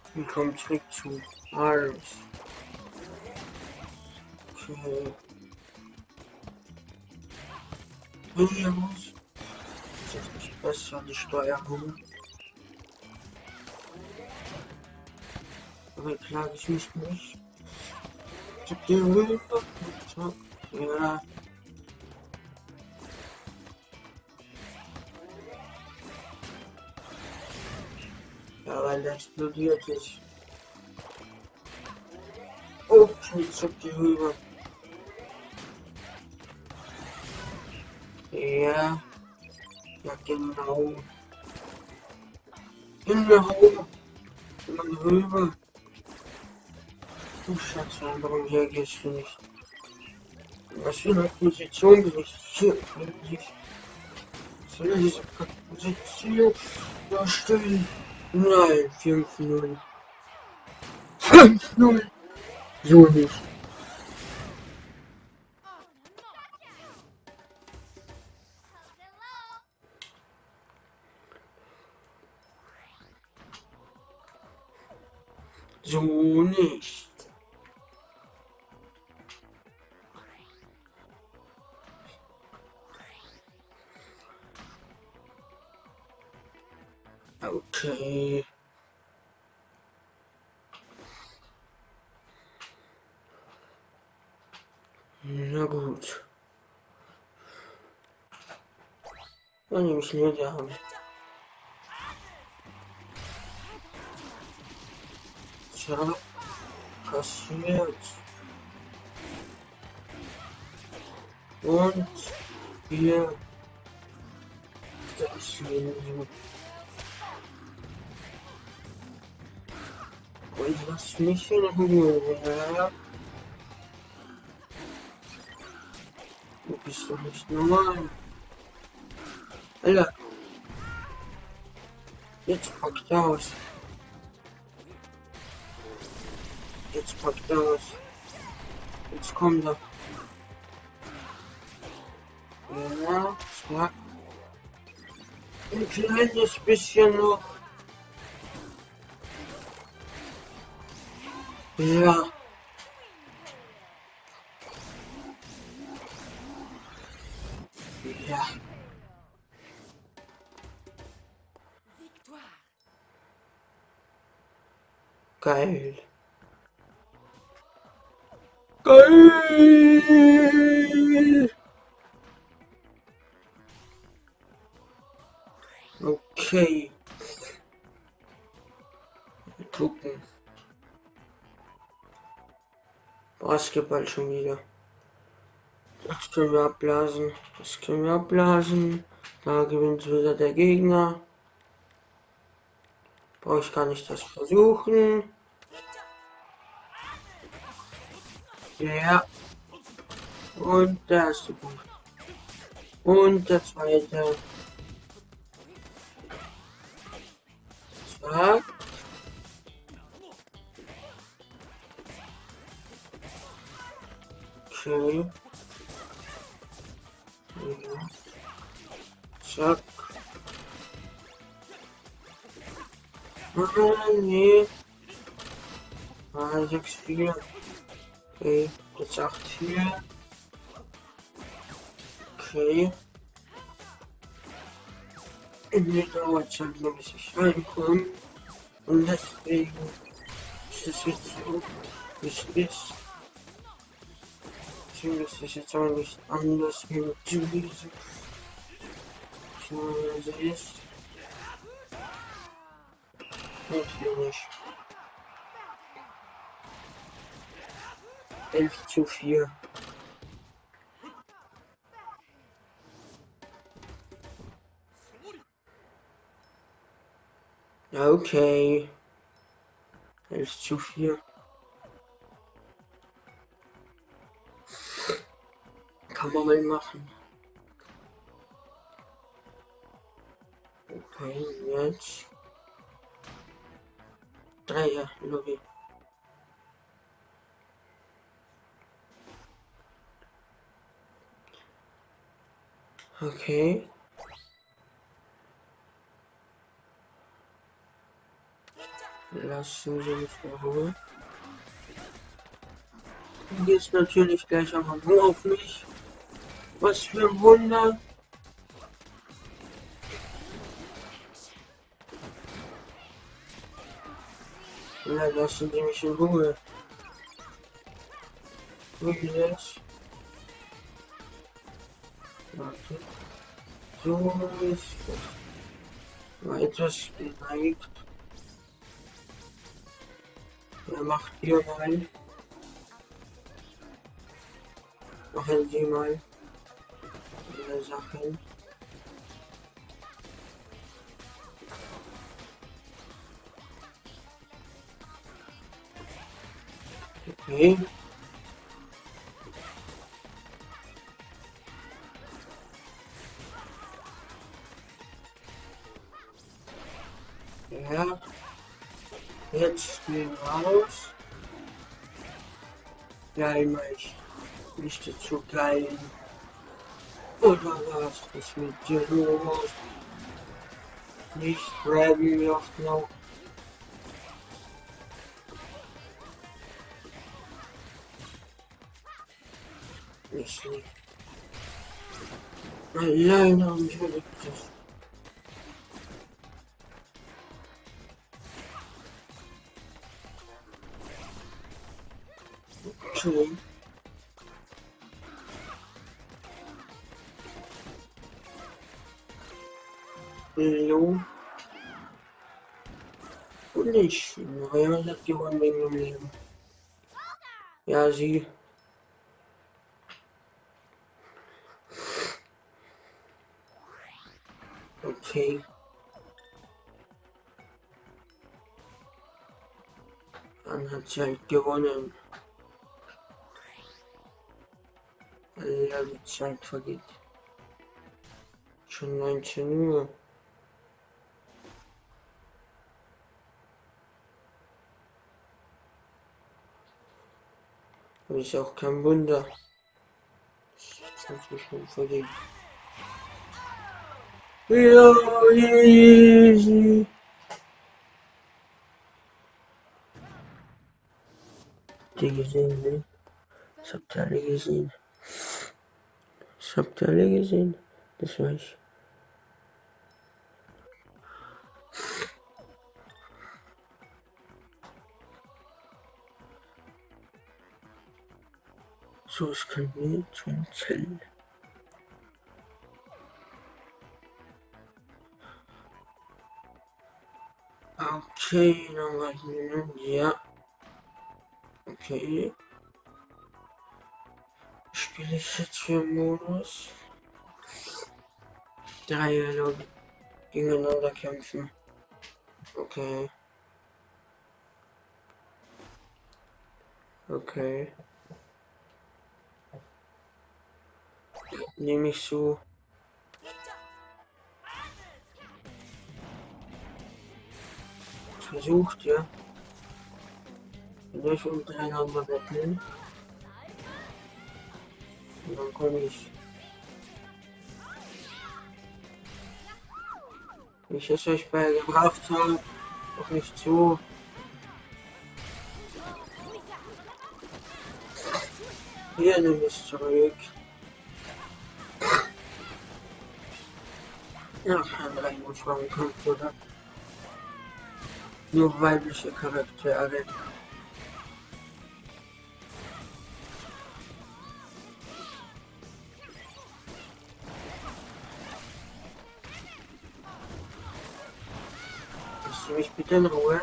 Willkommen zurück zu Arms. Okay. Hier muss jetzt nicht besser die Steuerung. Aber klage ich mich nicht. Gib dir rüber. Ja. Ja, weil der explodiert ist. Okay, ich hab die rüber. Ja. Ja, genau. Genau. Mann, rüber. Du Schatz, warum reagierst du nicht? Was für eine Position bin ich hier? Soll ich diese Position darstellen? Nein, 5-0. 5-0. So nicht. So nicht. Okay. Na gut. Dann nehme ich Lederhammer. Tja, passiert. Und wir das hier. Und lass mich in Ruhe. Ja? Du bist doch nicht normal. Alter, jetzt packt aus. Jetzt packt aus. Jetzt kommt er. Ja, ja. Ein kleines bisschen noch. Ja. Ja. Geil. Geil. Okay. Wir gucken. Basketball schon wieder. Das können wir abblasen. Das können wir abblasen. Da gewinnt wieder der Gegner. Brauche ich gar nicht das versuchen. Ja. Und der erste Punkt. Und der zweite. Zack. Okay. Ja. Zack. Nee. 6-4. Okay. Jetzt 8-4. Okay. Mir dauert es halt noch, bis ich reinkomme. Und deswegen ist es jetzt so, wie es ist. Deswegen ist es jetzt auch nicht anders wie mit Julius. So ist. Natürlich. 11-4. Ja, okay. 11-4. Kann man mal machen. Okay, jetzt. 3, Lobby. Okay. Lassen Sie mich in Ruhe. Du gehst natürlich gleich einmal nur auf mich. Was für ein Wunder. Ja, lassen Sie mich in Ruhe. Wirklich. Warte. So ist es. War etwas geneigt. Er macht hier mal. Machen Sie mal Ihre Sachen. Okay. Ja. Jetzt gehen wir raus. Ja, immer ich. Nicht zu klein. Oder was ist mit dir los? Nicht grabbing noch noch. Nicht lieb. Alleine haben wir das. Okay. Hallo. Und ich. Naja, sagt jemand wegen dem Leben. Ja, sie. Okay. Dann hat sie halt gewonnen. Ja, die Zeit vergeht. Schon 19 Uhr. Aber ist auch kein Wunder. Das hat sich schon verdient. Ja, easy. Die gesehen, ne? Das habt ihr alle gesehen. Das habt ihr alle gesehen. Das war ich. So, es kann mir schon zählen. Okay, dann war ich nur. Ja. Okay. Spiele ich jetzt für Modus? 3 Lobby gegeneinander kämpfen. Okay. Okay. Nehme ich so. Versucht, ja. Wenn ich untereinander betteln. Und dann komme ich. Wenn ich es euch beigebracht habe, auch nicht so. Hier nehme ich es zurück. Ja, kein Reinigungswagenkampf, oder? Nur weibliche Charaktere. Lässt du mich bitte in Ruhe?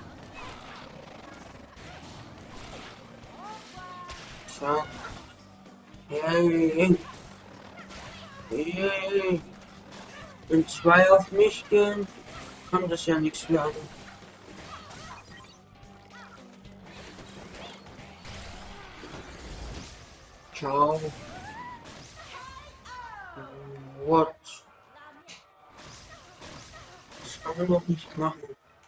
So. Hey. Hey. Wenn 2 auf mich gehen, kann das ja nichts werden. Ciao. What? Das kann man doch nicht machen.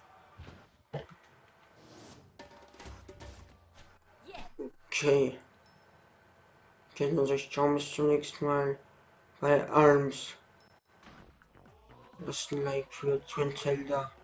Okay. Okay, dann sag ich ciao, bis zum nächsten Mal bei Arms. Das Like für Zelda.